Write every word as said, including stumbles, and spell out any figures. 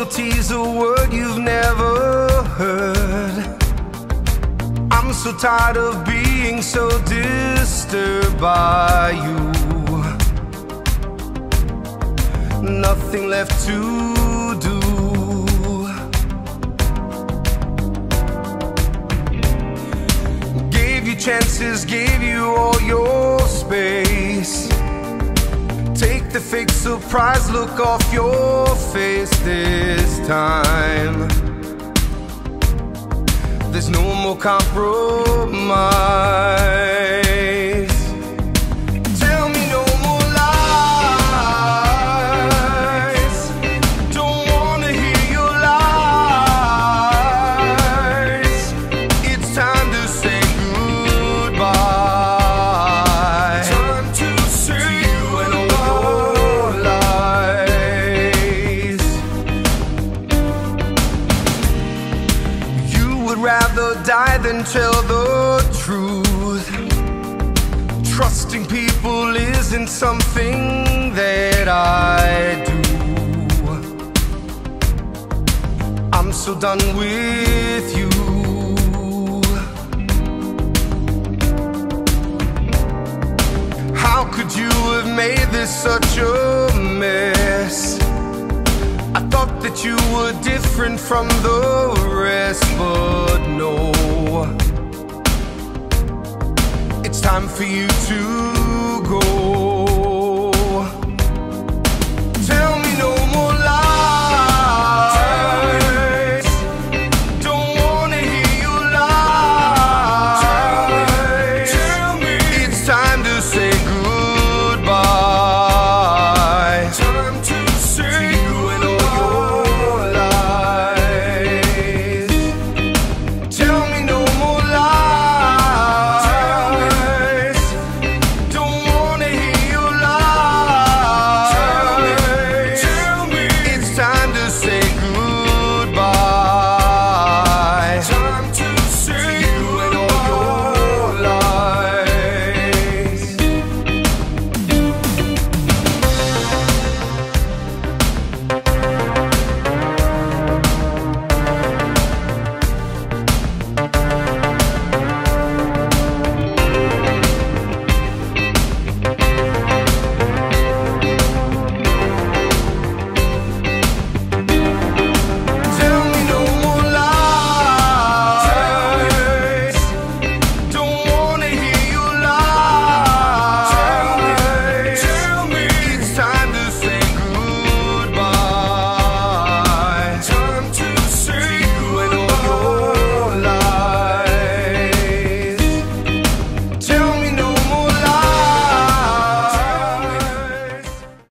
Loyalty's a word you've never heard. I'm so tired of being so disturbed by you. Nothing left to do. Gave you chances, gave you all your space. Take the fake surprise look off your face this time. There's no more compromise. Tell me no more lies. Don't wanna hear your lies. It's time to say goodbye. Time to say goodbye. Lies. You would rather die than tell the truth. Trusting people isn't something that I do. I'm so done with you. How could you have made this such a mess? I thought that you were different from the rest, but no. It's time for you to go.